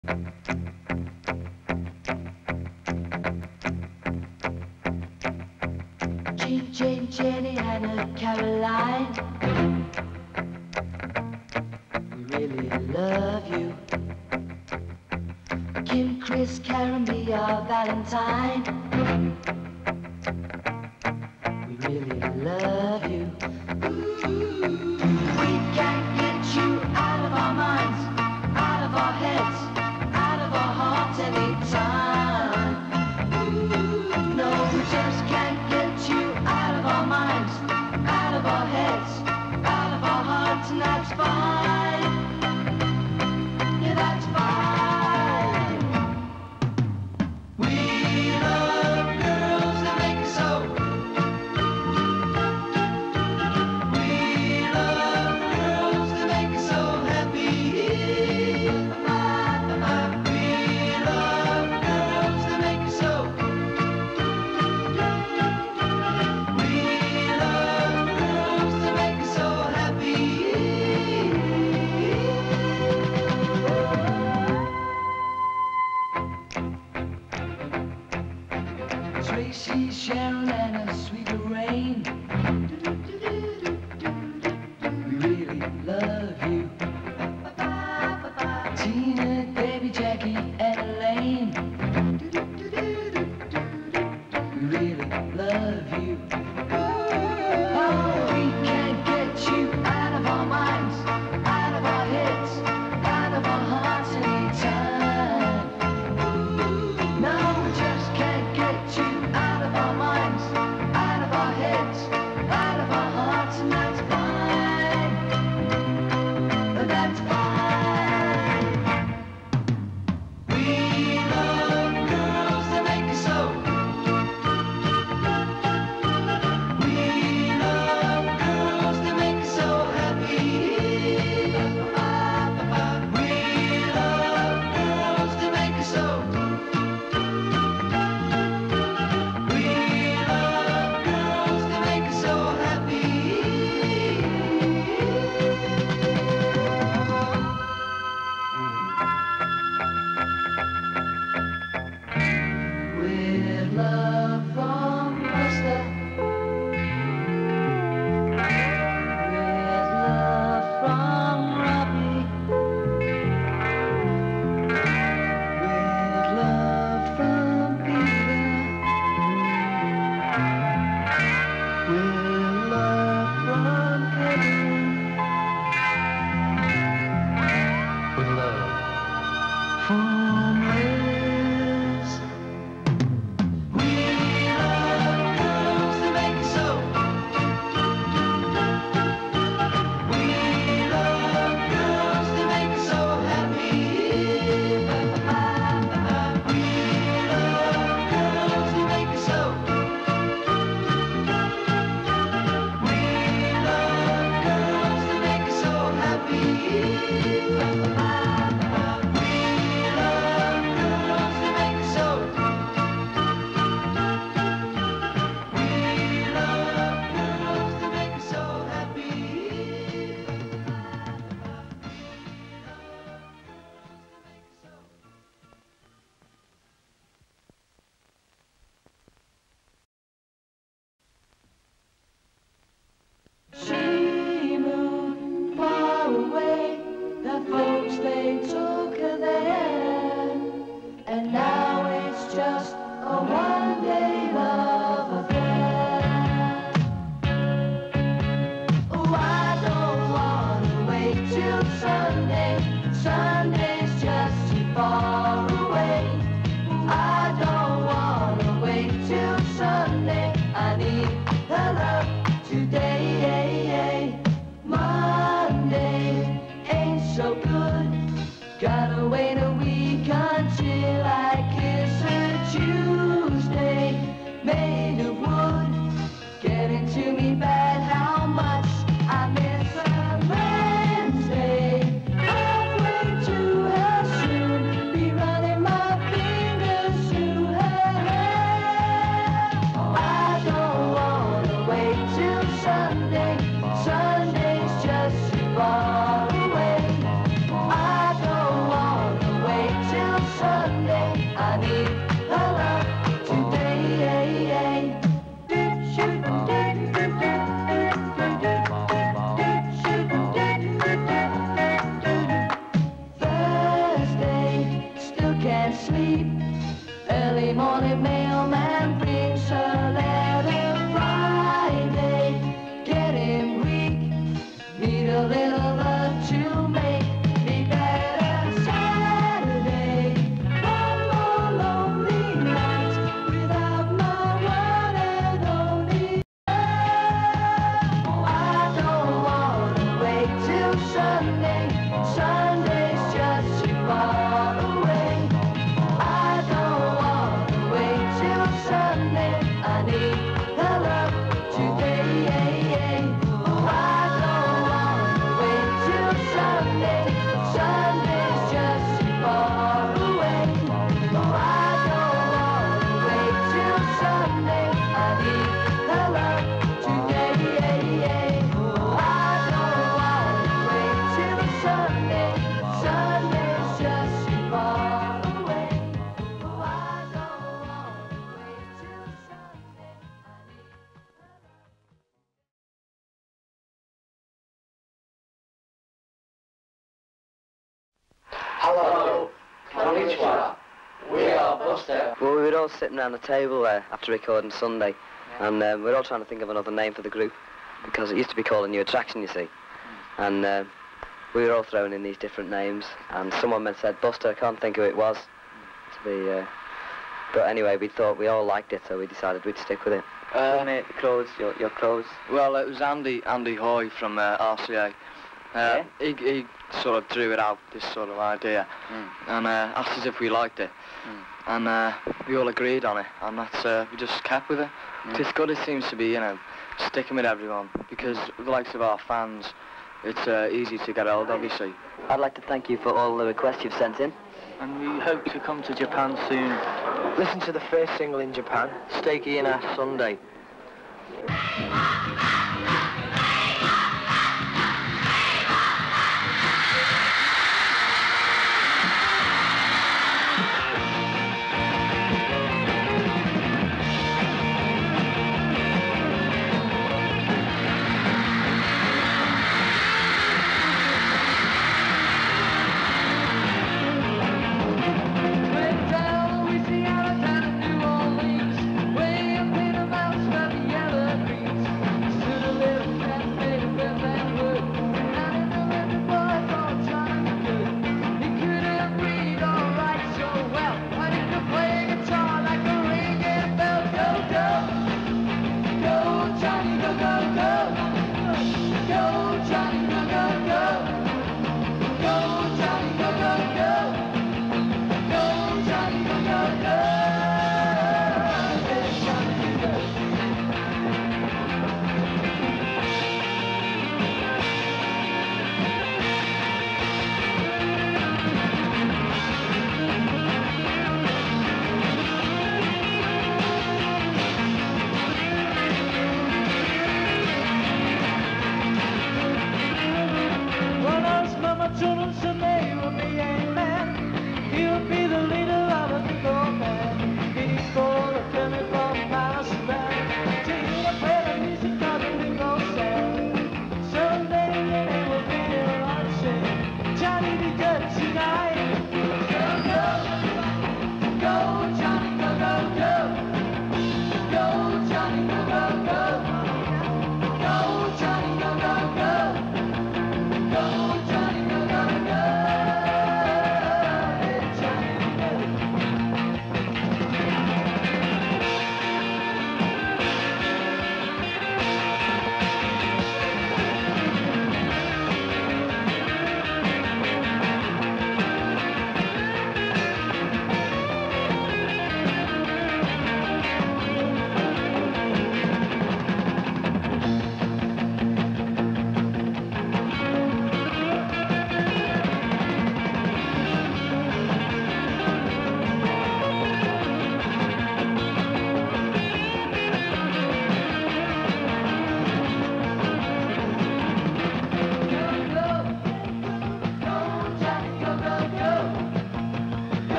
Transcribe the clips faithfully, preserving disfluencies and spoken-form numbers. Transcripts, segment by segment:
Jean, Jane, Jenny, Anna, Caroline, we really love you. Kim, Chris, Karen, be our Valentine, we really love you. We can't get you out of our minds, out of our heads, out of our hearts anytime. No, we just can't get you out of our minds, out of our heads, out of our hearts, and that's fine. Yeah, that's fine. We love girls that make us so. We love girls that make us so happy. We love girls that make us so. We love girls that make us so happy. Tracy, Sharon, and a sweet Lorraine, we really love you. Tina, Baby, Jackie, and Elaine, we really love you. Oh, we can't get you out of our minds, out of our heads, out of our hearts anytime. No, we just can't get you out of our minds, out of our heads, out of our hearts, and that's fine. That's fine. We love girls that make us so. We love girls that make us so happy. We love girls that make us so. We love girls that make us so happy. With love from Buster. With love from Robbie. With love from Peter. With love from Kevin. With love from Liz. We love girls that make us so. We love girls that make us so happy. We love girls that make us so. We love girls that make us so happy. We love sleep. Early morning mailman brings her letter. Friday, getting weak. Need a little love to make me better. Saturday, one more lonely night without my one and only love. Oh, I don't wanna wait till Sunday. Sunday's just too far away. I don't wanna wait till Sunday. I need her love today. Oh, I don't wanna wait till Sunday. Sunday's just too far away. Oh, I don't wanna wait till Sunday. I need her love today. Oh, I don't wanna wait till Sunday. Sunday's just too far away. Oh, I don't wanna wait till Sunday. I need her love. Hello, konnichiwa. We are Buster. Well, we were all sitting around the table uh, after recording Sunday, and um, we were all trying to think of another name for the group, because it used to be called A New Attraction, you see. And uh, we were all throwing in these different names, and someone had said Buster. I can't think who it was. To be, uh, but anyway, we thought we all liked it, so we decided we'd stick with it. Uh, Mate, the clothes, your, your clothes. well, it was Andy, Andy Hoy from uh, R C A. Uh, Yeah? he, he sort of drew it out, this sort of idea, Mm. and uh, asked us if we liked it. Mm. And uh, we all agreed on it, and that's, uh, we just kept with it. Mm. It's good, it seems to be, you know, sticking with everyone, because the likes of our fans, it's uh, easy to get hold of, you see. I'd like to thank you for all the requests you've sent in. And we hope to come to Japan soon. Listen to the first single in Japan, Steaky in Ass Sunday. Way down Louisiana, down in New Orleans, way up in the mountains by the Evergreens. Stood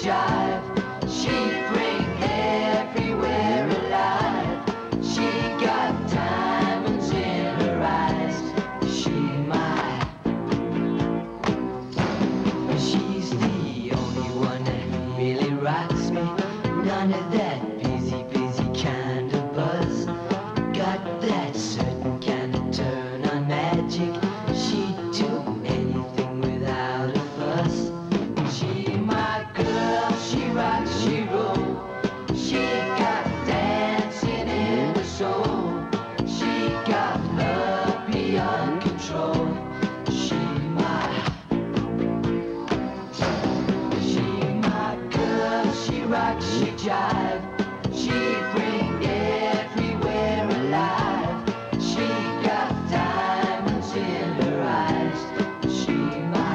jive. She'd bring everywhere alive. She got diamonds in her eyes. She my, she's the only one that really rocks me. None of that busy, busy kind of buzz. Got that certain kind of turn on magic. She'd do anything without a fuss. She my girl, she rocks, she rolls. She got dancing in her soul. She got love beyond control. She my, she my girl, she rocks, she jive. She bring everywhere alive. She got diamonds in her eyes. She my.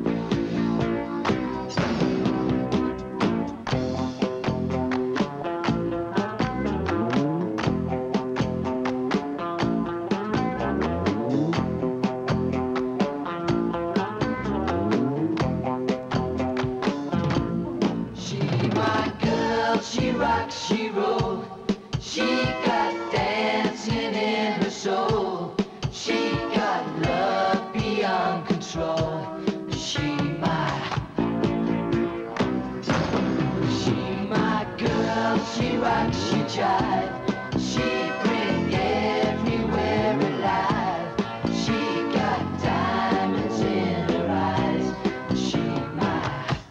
She my girl, she rocks, she rolls. She got dancing in her soul. She got love beyond control. She my, she my girl, she rocks, she jive. She bring everywhere alive. She got diamonds in her eyes. She my,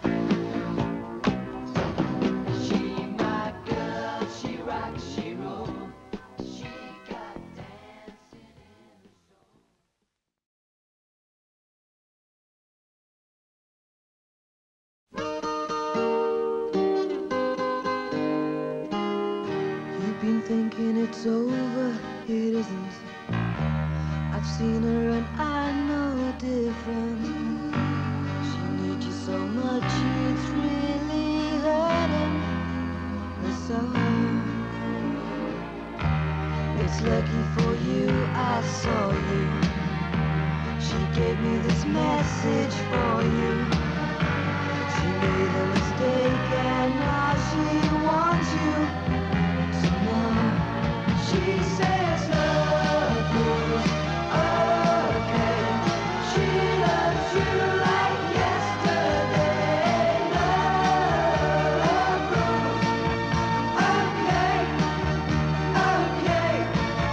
she my girl, she rocks, she rolls. She got dancing in her soul. You've been thinking it's over, it isn't. I've seen her and I know different. She needs you so much, it's really hurting her soul. It's lucky for you I saw you. She gave me this message for you. She made a mistake and now she wants you. She says love is okay. She loves you like yesterday. Love is okay, okay.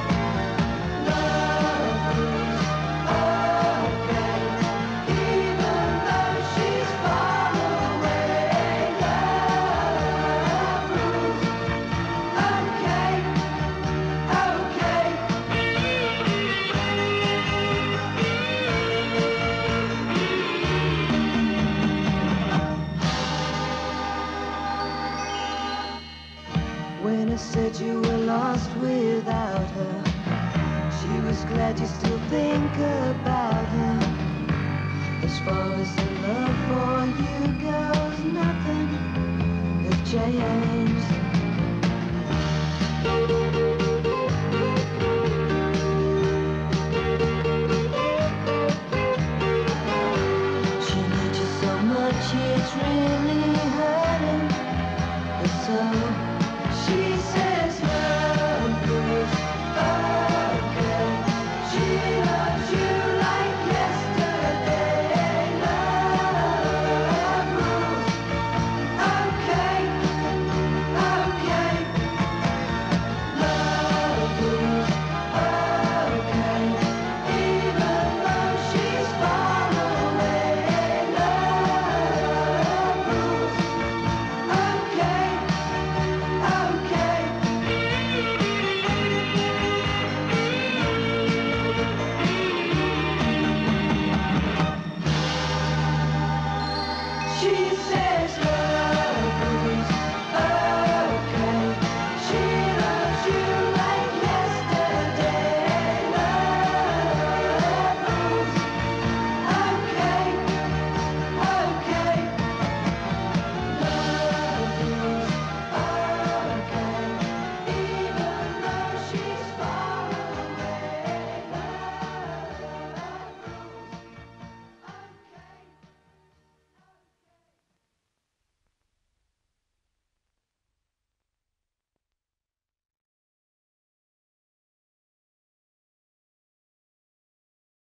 Love is okay, even though she's far away. Love is okay. Okay. When I said you were lost without her, she was glad you still think about her. As far as